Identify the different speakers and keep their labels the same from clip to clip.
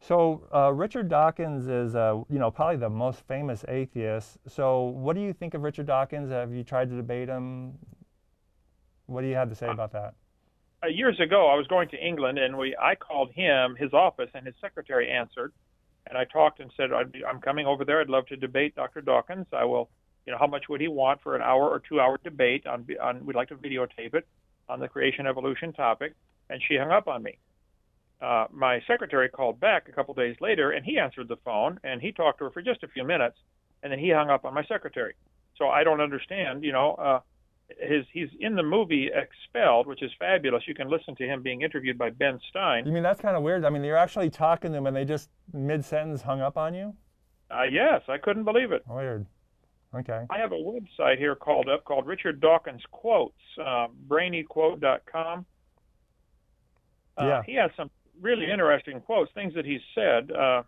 Speaker 1: So Richard Dawkins is, probably the most famous atheist. So what do you think of Richard Dawkins? Have you tried to debate him? What do you have to say about that?
Speaker 2: Years ago, I was going to England, and I called his office, and his secretary answered. And I talked and said, I'm coming over there. I'd love to debate Dr. Dawkins. I will, how much would he want for an hour or 2 hour debate we'd like to videotape it on the creation evolution topic. And she hung up on me. My secretary called back a couple days later, and he answered the phone, and he talked to her for just a few minutes, and then he hung up on my secretary. So I don't understand, he's in the movie Expelled, which is fabulous. You can listen to him being interviewed by Ben Stein.
Speaker 1: You mean that's kind of weird? I mean, you're actually talking to them and they just mid-sentence hung up on you?
Speaker 2: Yes, I couldn't believe it.
Speaker 1: Weird. Okay.
Speaker 2: I have a website here called Richard Dawkins Quotes, brainyquote.com.
Speaker 1: Yeah.
Speaker 2: He has some really interesting quotes, things that he's said.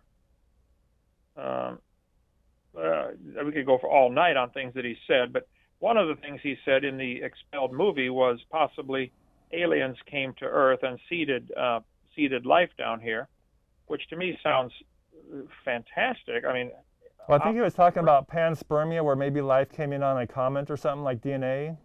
Speaker 2: We could go for all night on things that he said, but one of the things he said in the Expelled movie was possibly aliens came to Earth and seeded life down here, which to me sounds fantastic. I mean,
Speaker 1: well, I think he was talking about panspermia, where maybe life came in on a comet or something like DNA.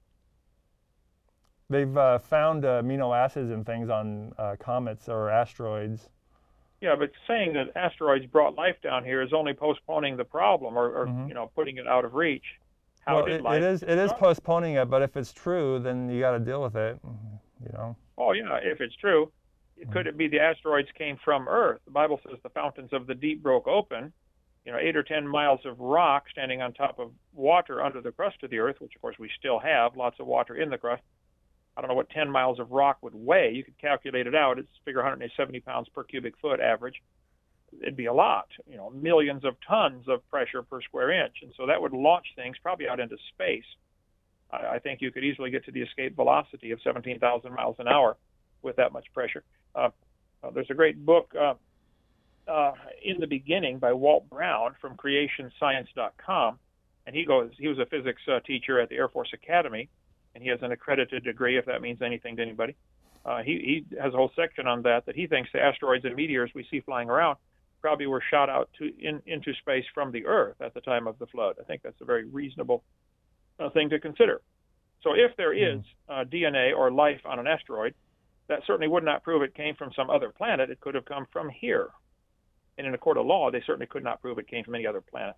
Speaker 1: They've found amino acids and things on comets or asteroids.
Speaker 2: Yeah, but saying that asteroids brought life down here is only postponing the problem, or putting it out of reach.
Speaker 1: Well, it is postponing it, but if it's true, then you got to deal with it.
Speaker 2: Oh yeah, if it's true, could it be the asteroids came from Earth? The Bible says the fountains of the deep broke open. 8 or 10 miles of rock standing on top of water under the crust of the Earth, which of course we still have, lots of water in the crust. I don't know what 10 miles of rock would weigh. You could calculate it out. It's figure 170 pounds per cubic foot average. It'd be a lot, millions of tons of pressure per square inch. And so that would launch things probably out into space. I think you could easily get to the escape velocity of 17,000 miles an hour with that much pressure. There's a great book, In the Beginning, by Walt Brown from creationscience.com. And he was a physics teacher at the Air Force Academy, and he has an accredited degree, if that means anything to anybody. He has a whole section on that he thinks the asteroids and meteors we see flying around probably were shot out into space from the Earth at the time of the flood. I think that's a very reasonable thing to consider. So if there is DNA or life on an asteroid, that certainly would not prove it came from some other planet. It could have come from here. And in a court of law, they certainly could not prove it came from any other planet.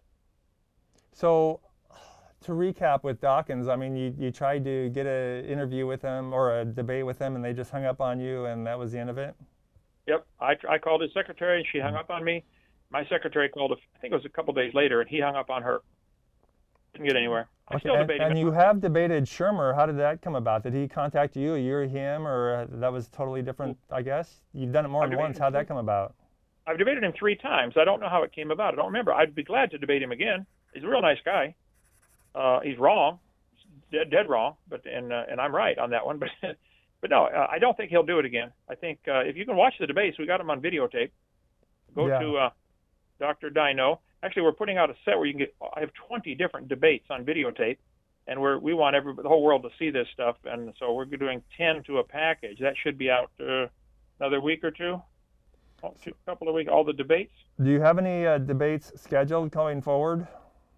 Speaker 1: So to recap with Dawkins, I mean, you tried to get an interview with him or a debate with him, and they just hung up on you, and that was the end of it?
Speaker 2: Yep. I called his secretary, and she hung up on me. My secretary called, I think it was a couple days later, and he hung up on her. Didn't get anywhere. I'm still debating.
Speaker 1: And you have debated Shermer. How did that come about? Did he contact you, or you or him, or that was totally different, I guess? You've done it more than once. How'd that come about?
Speaker 2: I've debated him 3 times. I don't know how it came about. I don't remember. I'd be glad to debate him again. He's a real nice guy. He's wrong, dead wrong, and I'm right on that one. But no, I don't think he'll do it again. I think if you can watch the debates, we got them on videotape. Go to Dr. Dino. Actually, we're putting out a set where you can get. I have 20 different debates on videotape, and we want the whole world to see this stuff. And so we're doing 10 to a package. That should be out another week or two. A couple of weeks. All the debates.
Speaker 1: Do you have any debates scheduled going forward?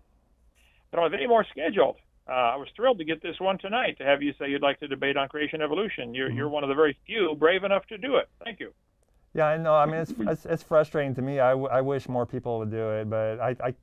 Speaker 2: I don't have any more scheduled. I was thrilled to get this one tonight, to have you say you'd like to debate on creation evolution. You're one of the very few brave enough to do it. Thank you.
Speaker 1: Yeah, I know. I mean, it's frustrating to me. I wish more people would do it, but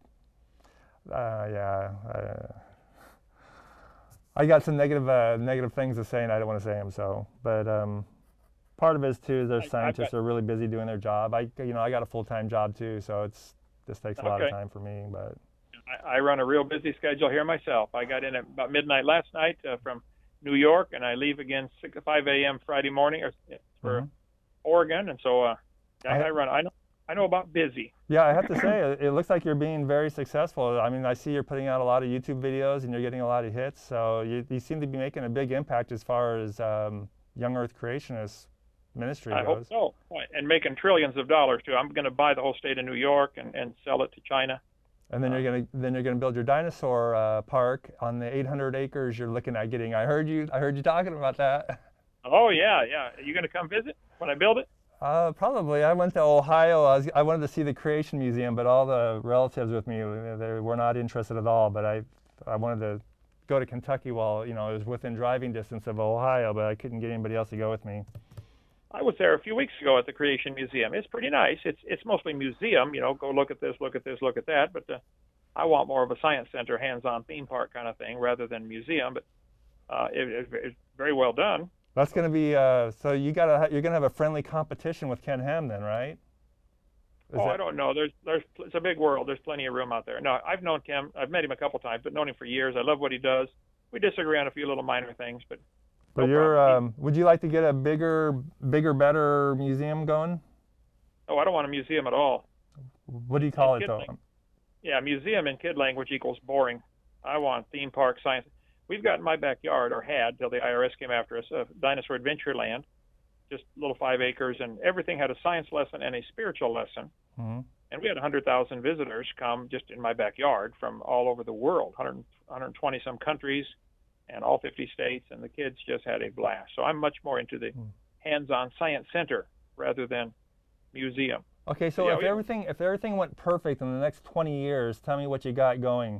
Speaker 1: I got some negative things to say, and I don't want to say them. So, but part of it is too, their scientists are really busy doing their job. I got a full-time job too, so this takes a lot of time for me, but.
Speaker 2: I run a real busy schedule here myself. I got in at about midnight last night from New York, and I leave again 5 a.m. Friday morning for Oregon, and so I run. I know about busy.
Speaker 1: Yeah, I have to say, it looks like you're being very successful. I mean, I see you're putting out a lot of YouTube videos, and you're getting a lot of hits, so you seem to be making a big impact as far as Young Earth Creationist ministry goes.
Speaker 2: I hope so, and making trillions of dollars, too. I'm going to buy the whole state of New York and sell it to China.
Speaker 1: And then you're gonna build your dinosaur park on the 800 acres you're looking at getting. I heard you talking about that.
Speaker 2: Oh yeah. Are you gonna come visit when I build it?
Speaker 1: Probably. I went to Ohio. I wanted to see the Creation Museum, but all the relatives with me, they were not interested at all. But I wanted to go to Kentucky while, you know, it was within driving distance of Ohio, but I couldn't get anybody else to go with me.
Speaker 2: I was there a few weeks ago at the Creation Museum. It's pretty nice. It's mostly museum, you know, go look at this, look at this, look at that. But I want more of a science center, hands-on theme park kind of thing rather than museum. But it's very well done.
Speaker 1: That's going to be so you're going to have a friendly competition with Ken Ham then, right?
Speaker 2: I don't know. It's a big world. There's plenty of room out there. No, I've known Ken. I've met him a couple times, but known him for years. I love what he does. We disagree on a few little minor things, but.
Speaker 1: But would you like to get a bigger, better museum going?
Speaker 2: Oh, I don't want a museum at all.
Speaker 1: What do you call it, though?
Speaker 2: Yeah, museum in kid language equals boring. I want theme park science. We've got in my backyard, or had till the IRS came after us, a dinosaur adventure land, just little 5 acres, and everything had a science lesson and a spiritual lesson. Mm-hmm. And we had 100,000 visitors come just in my backyard from all over the world, 120 some countries, and all 50 states, and the kids just had a blast. So I'm much more into the hands-on science center rather than museum.
Speaker 1: Okay, so if everything went perfect in the next 20 years, tell me what you got going.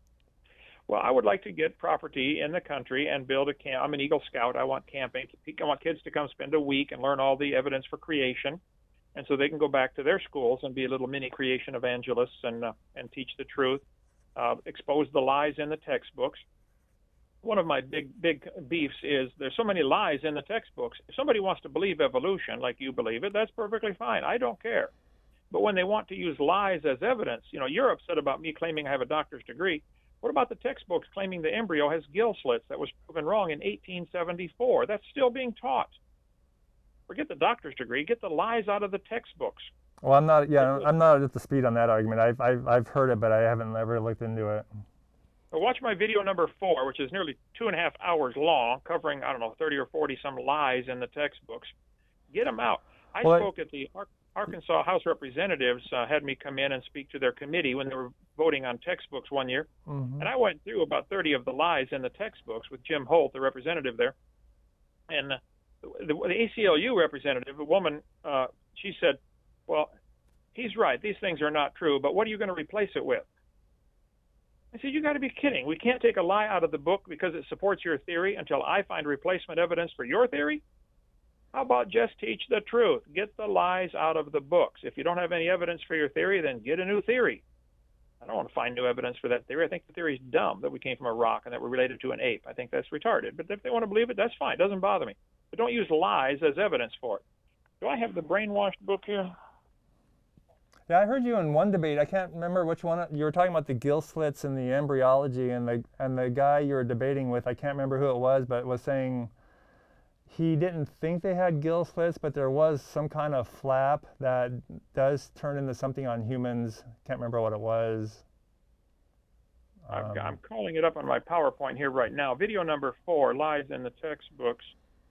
Speaker 2: Well, I would like to get property in the country and build a camp. I'm an Eagle Scout. I want camping. I want kids to come spend a week and learn all the evidence for creation, and so they can go back to their schools and be little mini creation evangelists and teach the truth, expose the lies in the textbooks. One of my big beefs is there's so many lies in the textbooks. If somebody wants to believe evolution like you believe it, that's perfectly fine. I don't care. But when they want to use lies as evidence, you know, you're upset about me claiming I have a doctor's degree. What about the textbooks claiming the embryo has gill slits? That was proven wrong in 1874. That's still being taught. Forget the doctor's degree. Get the lies out of the textbooks.
Speaker 1: Well, I'm not at the speed on that argument. I've heard it, but I haven't ever looked into it.
Speaker 2: Well, watch my video number 4, which is nearly 2.5 hours long, covering, 30 or 40 some lies in the textbooks. Get them out. I spoke at the Arkansas House Representatives, had me come in and speak to their committee when they were voting on textbooks one year. Mm-hmm. And I went through about 30 of the lies in the textbooks with Jim Holt, the representative there. And the ACLU representative, a woman, she said, well, he's right. These things are not true, but what are you going to replace it with? I said, you got to be kidding. We can't take a lie out of the book because it supports your theory until I find replacement evidence for your theory? How about just teach the truth? Get the lies out of the books. If you don't have any evidence for your theory, then get a new theory. I don't want to find new evidence for that theory. I think the theory is dumb, that we came from a rock and that we're related to an ape. I think that's retarded. But if they want to believe it, that's fine. It doesn't bother me. But don't use lies as evidence for it. Do I have the brainwashed book here?
Speaker 1: Yeah, I heard you in one debate. I can't remember which one. You were talking about the gill slits and the embryology, and the guy you were debating with, I can't remember who it was, but was saying he didn't think they had gill slits, but there was some kind of flap that does turn into something on humans. Can't remember what it was.
Speaker 2: I'm calling it up on my PowerPoint here right now. Video number 4, lies in the textbooks.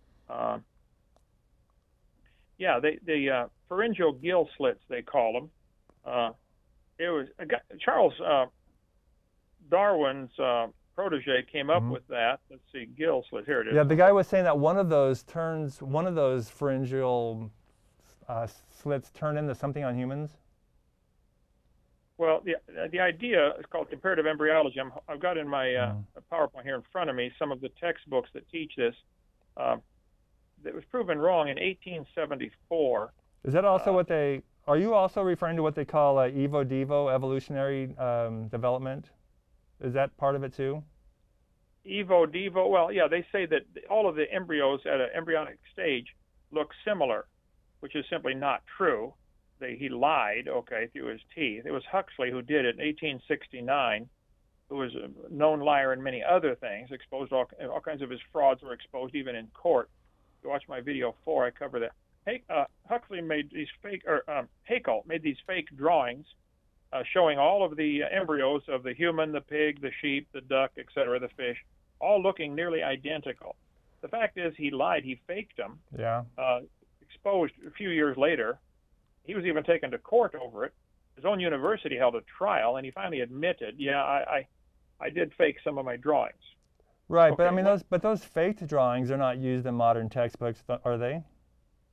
Speaker 2: Yeah, the pharyngeal gill slits, they call them. It was Charles Darwin's protege came up with that. Let's see, gill slit. Here it is.
Speaker 1: Yeah, the guy was saying that one of those pharyngeal slits turn into something on humans.
Speaker 2: Well, the idea is called comparative embryology. I've got in my PowerPoint here in front of me some of the textbooks that teach this. That was proven wrong in 1874.
Speaker 1: Is that also what they? Are you also referring to what they call evo-devo, evolutionary development? Is that part of it too?
Speaker 2: Evo-devo, well, yeah, they say that all of the embryos at an embryonic stage look similar, which is simply not true. He lied, through his teeth. It was Huxley who did it in 1869, who was a known liar in many other things, exposed all kinds of his frauds were exposed even in court. If you watch my video 4, I cover that. Huxley made these Haeckel made these fake drawings showing all of the embryos of the human, the pig, the sheep, the duck, etc., the fish, all looking nearly identical. The fact is he lied. He faked them.
Speaker 1: Yeah.
Speaker 2: Exposed a few years later. He was even taken to court over it. His own university held a trial, and he finally admitted, yeah, I did fake some of my drawings.
Speaker 1: Right, but I mean, those faked drawings are not used in modern textbooks, are they?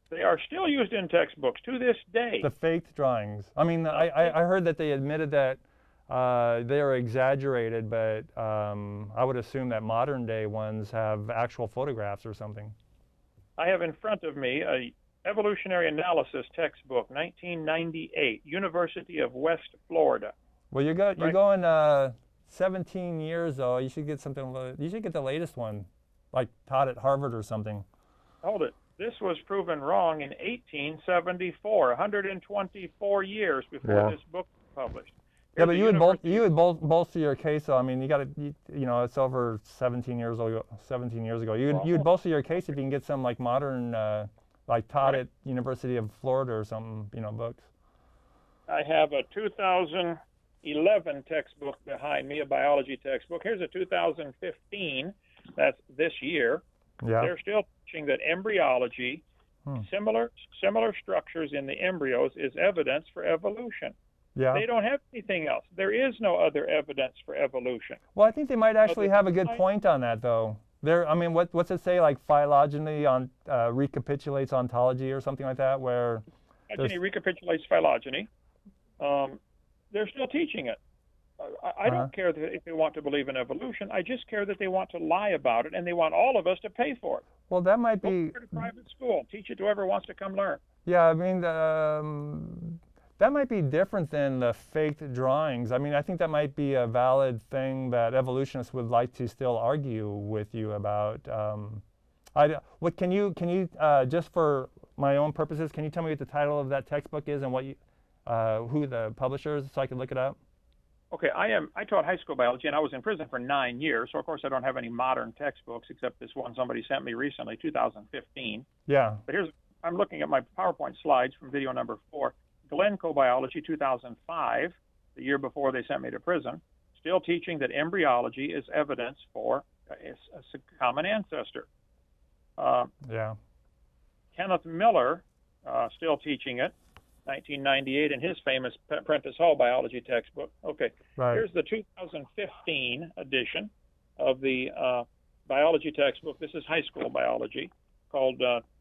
Speaker 1: They
Speaker 2: are still used in textbooks to this day.
Speaker 1: The faked drawings. I mean, I heard that they admitted that they are exaggerated, but I would assume that modern day ones have actual photographs or something.
Speaker 2: I have in front of me a Evolutionary Analysis textbook, 1998, University of West Florida.
Speaker 1: Well, you're going 17 years though. You should get something. You should get the latest one, like taught at Harvard or something.
Speaker 2: Hold it. This was proven wrong in 1874, 124 years before this book was published.
Speaker 1: Yeah, but you would bolster your case. So I mean, you got to, you know, it's over 17 years ago. 17 years ago, you'd bolster your case if you can get some like modern, like taught at University of Florida or something, you know, books.
Speaker 2: I have a 2011 textbook behind me, a biology textbook. Here's a 2015. That's this year.
Speaker 1: Yeah.
Speaker 2: They're still teaching that embryology, similar structures in the embryos, is evidence for evolution.
Speaker 1: Yeah.
Speaker 2: They don't have anything else. There is no other evidence for evolution.
Speaker 1: Well, I think they might actually have a good point on that, though. I mean, what's it say? Like phylogeny recapitulates ontology or something like that, where
Speaker 2: phylogeny recapitulates phylogeny. They're still teaching it. I don't care if they want to believe in evolution. I just care that they want to lie about it, and they want all of us to pay for it.
Speaker 1: Well, that might be.
Speaker 2: Go to private school. Teach it to whoever wants to come learn.
Speaker 1: Yeah, I mean, that might be different than the faked drawings. I mean, I think that might be a valid thing that evolutionists would like to still argue with you about. What can you just for my own purposes, can you tell me what the title of that textbook is and what who the publisher is, so I can look it up?
Speaker 2: Okay, I taught high school biology, and I was in prison for 9 years, so of course I don't have any modern textbooks except this one somebody sent me recently, 2015.
Speaker 1: Yeah.
Speaker 2: But I'm looking at my PowerPoint slides from video number 4. Glencoe Biology, 2005, the year before they sent me to prison, still teaching that embryology is evidence for a common ancestor. Kenneth Miller, still teaching it, 1998 in his famous Prentice Hall biology textbook. Okay, Here's the 2015 edition of the biology textbook. This is high school biology, called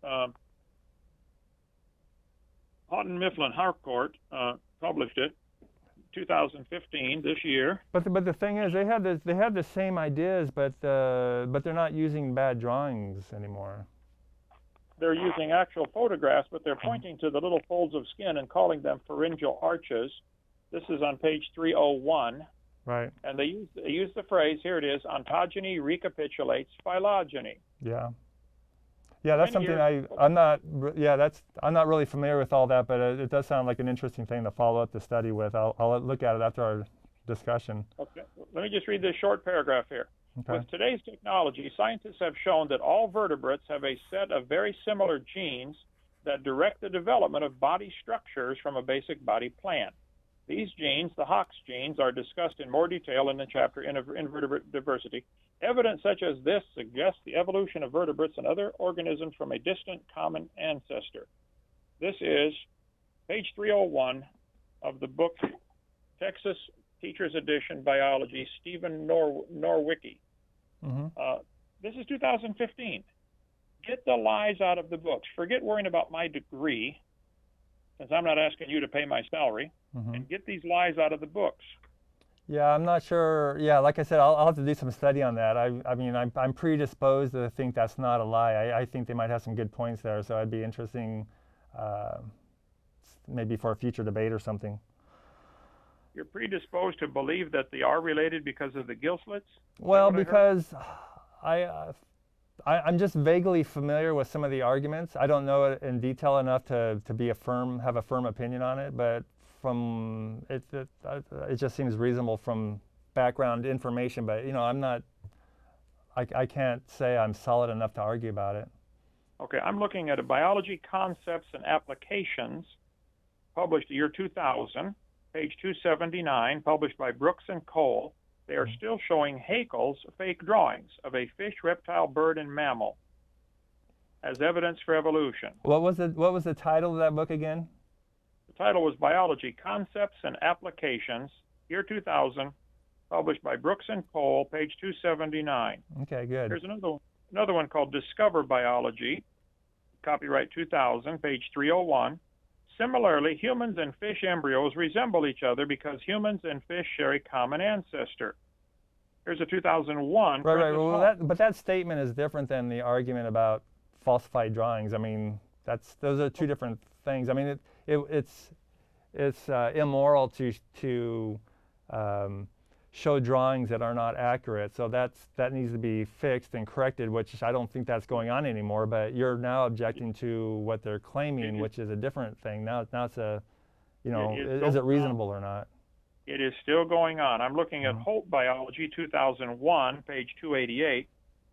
Speaker 2: Houghton Mifflin Harcourt published it, 2015, this year.
Speaker 1: But the thing is, they had the same ideas, but they're not using bad drawings anymore.
Speaker 2: They're using actual photographs, but they're pointing to the little folds of skin and calling them pharyngeal arches. This is on page 301.
Speaker 1: Right.
Speaker 2: And they use the phrase, here it is, ontogeny recapitulates phylogeny.
Speaker 1: Yeah. Yeah, that's something I'm not really familiar with all that, but it does sound like an interesting thing to follow up the study with. I'll look at it after our discussion.
Speaker 2: Okay. Let me just read this short paragraph here. Okay. With today's technology, scientists have shown that all vertebrates have a set of very similar genes that direct the development of body structures from a basic body plan. These genes, the Hox genes, are discussed in more detail in the chapter Invertebrate Diversity. Evidence such as this suggests the evolution of vertebrates and other organisms from a distant common ancestor. This is page 301 of the book Texas Teacher's Edition Biology, Stephen Norwicki. This is 2015. Get the lies out of the books. Forget worrying about my degree, since I'm not asking you to pay my salary, and get these lies out of the books.
Speaker 1: Yeah, I'm not sure. Yeah, like I said, I'll have to do some study on that. I mean, I'm predisposed to think that's not a lie. I think they might have some good points there, so it'd be interesting maybe for a future debate or something.
Speaker 2: You're predisposed to believe that they are related because of the gill slits?
Speaker 1: Well, because I'm just vaguely familiar with some of the arguments. I don't know it in detail enough to have a firm opinion on it, but from it just seems reasonable from background information. But you know, I can't say I'm solid enough to argue about it.
Speaker 2: Okay, I'm looking at a Biology Concepts and Applications, published year 2000. Page 279, published by Brooks and Cole. They are still showing Haeckel's fake drawings of a fish, reptile, bird, and mammal as evidence for evolution.
Speaker 1: What was the title of that book again?
Speaker 2: The title was Biology Concepts and Applications, year 2000, published by Brooks and Cole, page 279.
Speaker 1: Okay, good.
Speaker 2: There's another one called Discover Biology, copyright 2000, page 301. Similarly, humans and fish embryos resemble each other because humans and fish share a common ancestor. Here's a 2001.
Speaker 1: Right. Well, but that statement is different than the argument about falsified drawings. I mean, those are two different things. I mean, it's immoral to show drawings that are not accurate. So that needs to be fixed and corrected, which I don't think that's going on anymore. But you're now objecting to what they're claiming, which is a different thing. Now it's a, is it reasonable or not?
Speaker 2: It is still going on. I'm looking at Holt Biology 2001, page 288,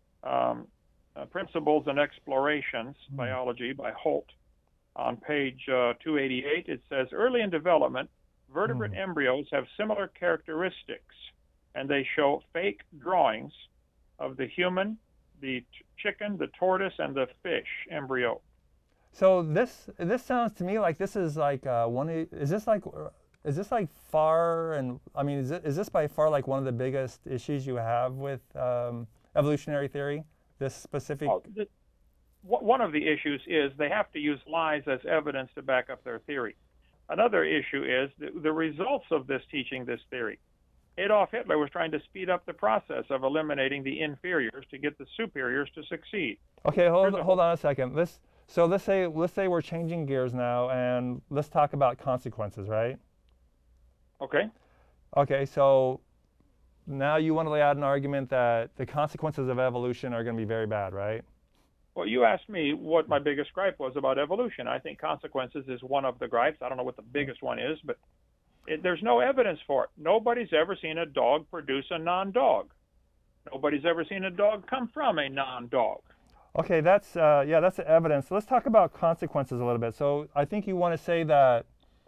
Speaker 2: Principles and Explorations, Biology by Holt. On page 288, it says, early in development, vertebrate embryos have similar characteristics, and they show fake drawings of the human, the chicken, the tortoise, and the fish embryo.
Speaker 1: So this sounds to me like this is like is this like far, and I mean, is this by far like one of the biggest issues you have with evolutionary theory? This specific.
Speaker 2: One of the issues is they have to use lies as evidence to back up their theory. Another issue is the results of this teaching this theory. Adolf Hitler was trying to speed up the process of eliminating the inferiors to get the superiors to succeed.
Speaker 1: Okay, hold on a second. Let's say we're changing gears now, and let's talk about consequences, right?
Speaker 2: Okay.
Speaker 1: Okay, so now you want to lay out an argument that the consequences of evolution are going to be very bad, right?
Speaker 2: Well, you asked me what my biggest gripe was about evolution. I think consequences is one of the gripes. I don't know what the biggest one is, but there's no evidence for it. Nobody's ever seen a dog produce a non-dog. Nobody's ever seen a dog come from a non-dog.
Speaker 1: Okay, that's evidence. Let's talk about consequences a little bit. So I think you want to say that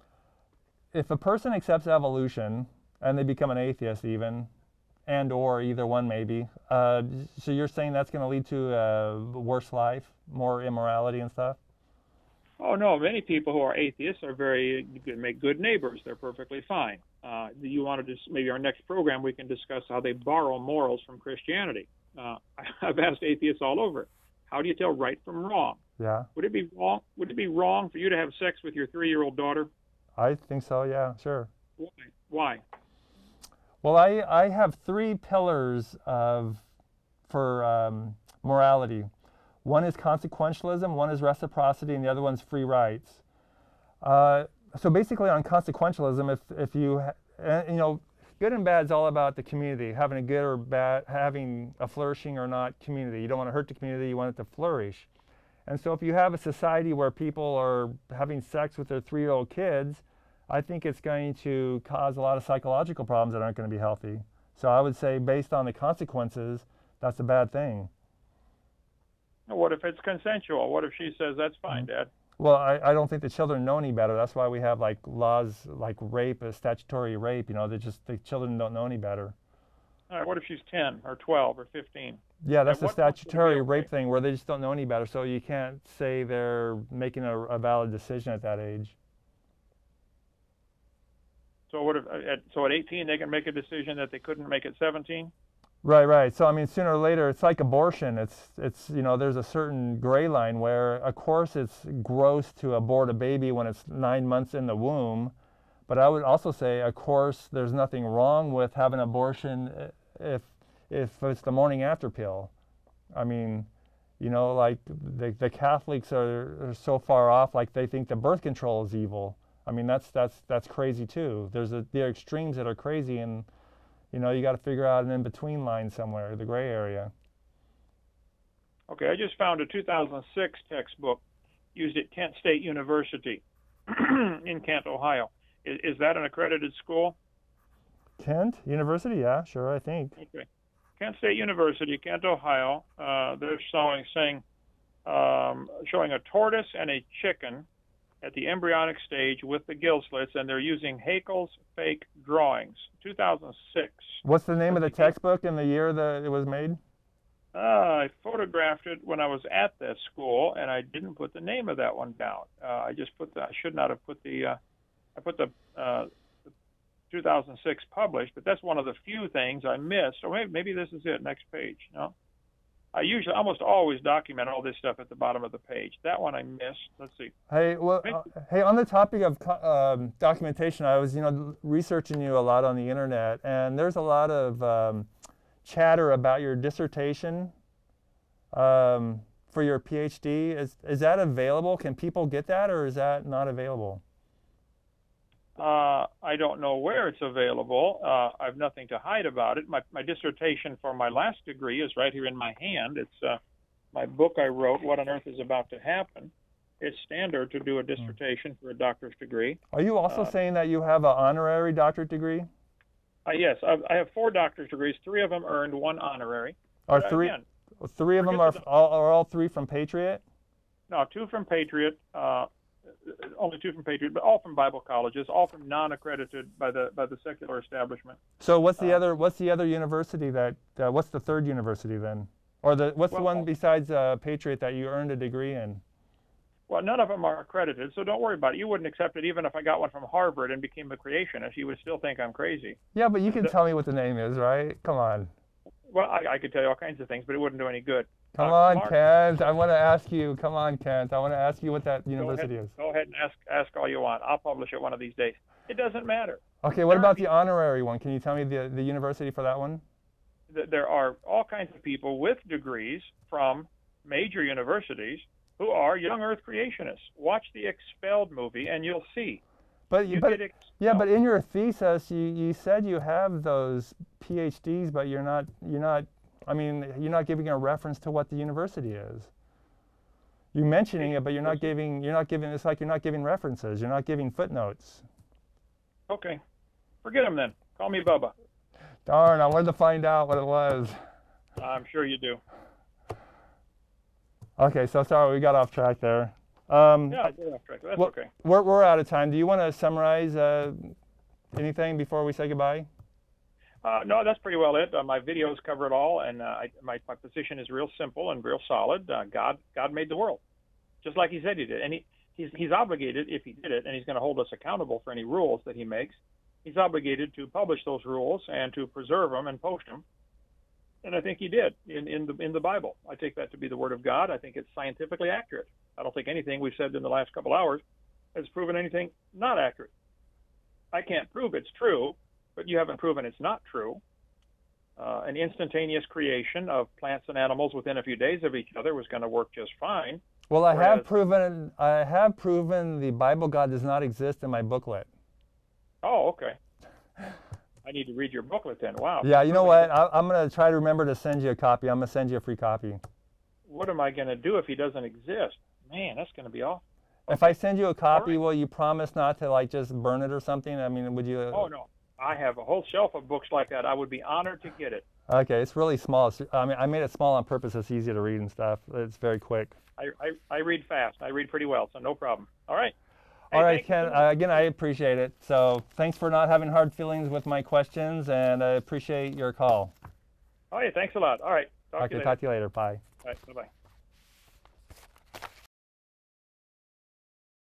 Speaker 1: if a person accepts evolution and they become an atheist even, and or either one maybe, so you're saying that's going to lead to a worse life, more immorality and stuff?
Speaker 2: Oh, no. Many people who are atheists are make good neighbors. They're perfectly fine. You want to maybe our next program we can discuss how they borrow morals from Christianity. I've asked atheists all over, how do you tell right from wrong?
Speaker 1: Yeah.
Speaker 2: Would it be wrong? Would it be wrong for you to have sex with your 3-year-old daughter?
Speaker 1: I think so. Yeah, sure.
Speaker 2: Why?
Speaker 1: Well, I have 3 pillars for morality. One is consequentialism, one is reciprocity, and the other one's free rights. So basically, on consequentialism, if you good and bad is all about the community, having a good or bad, having a flourishing or not community. You don't want to hurt the community; you want it to flourish. And so, if you have a society where people are having sex with their 3-year-old kids, I think it's going to cause a lot of psychological problems that aren't going to be healthy. So I would say, based on the consequences, that's a bad thing.
Speaker 2: What if it's consensual? What if she says, that's fine, Dad?
Speaker 1: Well, I don't think the children know any better. That's why we have like laws like rape, statutory rape. The children don't know any better.
Speaker 2: All right, what if she's 10 or 12 or 15?
Speaker 1: Yeah, that's the statutory rape thing where they just don't know any better. So you can't say they're making a valid decision at that age.
Speaker 2: So what if at 18 they can make a decision that they couldn't make at 17?
Speaker 1: Right. So I mean, sooner or later, it's like abortion. It's there's a certain gray line where, of course, it's gross to abort a baby when it's 9 months in the womb, but I would also say, of course, there's nothing wrong with having an abortion if it's the morning after pill. I mean, like the Catholics are so far off, like they think the birth control is evil. I mean, that's crazy too. There's the extremes that are crazy, and you got to figure out an in-between line somewhere, the gray area.
Speaker 2: Okay, I just found a 2006 textbook used at Kent State University in Kent, Ohio. Is that an accredited school?
Speaker 1: Kent University, yeah, sure, I think.
Speaker 2: Okay, Kent State University, Kent, Ohio. They're showing a tortoise and a chicken at the embryonic stage with the gill slits, and they're using Haeckel's fake drawings, 2006.
Speaker 1: What's the name of the textbook and the year that it was made?
Speaker 2: I photographed it when I was at that school, and I didn't put the name of that one down. I just I should not have put I put the 2006 published, but that's one of the few things I missed. Or maybe this is it, next page, no? I usually, almost always document all this stuff at the bottom of the page. That one I missed. Let's see.
Speaker 1: Hey, well, hey, on the topic of documentation, I was, researching you a lot on the internet, and there's a lot of chatter about your dissertation for your Ph.D. Is that available? Can people get that, or is that not available?
Speaker 2: I don't know where it's available. I have nothing to hide about it. My dissertation for my last degree is right here in my hand. It's my book I wrote, What on Earth is About to Happen. It's standard to do a dissertation for a doctor's degree.
Speaker 1: Are you also saying that you have an honorary doctorate degree?
Speaker 2: Yes, I have 4 doctorate degrees. 3 of them earned, 1 honorary.
Speaker 1: Are three of them are all 3 from Patriot?
Speaker 2: No, 2 from Patriot. Only 2 from Patriot, but all from Bible colleges, all from non-accredited by the secular establishment.
Speaker 1: So what's the other university that what's the third university then, or what's the one besides Patriot that you earned a degree in?
Speaker 2: Well, none of them are accredited, so don't worry about it. You wouldn't accept it even if I got one from Harvard and became a creationist. You would still think I'm crazy.
Speaker 1: Yeah, but you can tell me what the name is, right? Come on.
Speaker 2: Well, I could tell you all kinds of things, but it wouldn't do any good.
Speaker 1: Come on, Mark. Kent. I want to ask you. Come on, Kent. I want to ask you what that university is.
Speaker 2: Go ahead and ask all you want. I'll publish it one of these days. It doesn't matter.
Speaker 1: Okay, what about the honorary one? Can you tell me the university for that one?
Speaker 2: There are all kinds of people with degrees from major universities who are young Earth creationists. Watch the Expelled movie, and you'll see.
Speaker 1: But in your thesis, you said you have those PhDs, but you're not giving a reference to what the university is. You're mentioning it, but you're not giving. It's like you're not giving references. You're not giving footnotes.
Speaker 2: Okay, forget them then. Call me Bubba.
Speaker 1: Darn, I wanted to find out what it was.
Speaker 2: I'm sure you do.
Speaker 1: Okay, so sorry we got off track there.
Speaker 2: Yeah, we're off track. That's okay.
Speaker 1: We're out of time. Do you want to summarize anything before we say goodbye?
Speaker 2: No, that's pretty well it. My videos cover it all, and my position is real simple and real solid. God made the world, just like He said He did, and He's obligated, if He did it, and He's going to hold us accountable for any rules that He makes. He's obligated to publish those rules and to preserve them and post them. And I think He did in the Bible. I take that to be the Word of God. I think it's scientifically accurate. I don't think anything we've said in the last couple hours has proven anything not accurate. I can't prove it's true, but you haven't proven it's not true. An instantaneous creation of plants and animals within a few days of each other was going to work just fine.
Speaker 1: Well, I have proven the Bible God does not exist in my booklet.
Speaker 2: Oh, okay. I need to read your booklet then. Wow.
Speaker 1: Yeah, you know what? I'm going to try to remember to send you a copy. I'm going to send you a free copy.
Speaker 2: What am I going to do if He doesn't exist? Man, that's going to be awful.
Speaker 1: If I send you a copy, will you promise not to just burn it or something? I mean, would you?
Speaker 2: Oh, no. I have a whole shelf of books like that. I would be honored to get it.
Speaker 1: Okay, it's really small. I made it small on purpose. It's easy to read and stuff. It's very quick.
Speaker 2: I read fast. I read pretty well, so no problem. All right.
Speaker 1: All right, Ken. Again, I appreciate it. So thanks for not having hard feelings with my questions, and I appreciate your call.
Speaker 2: Oh, yeah, thanks a lot. All right.
Speaker 1: Talk to you later. Bye.
Speaker 2: All right, bye-bye.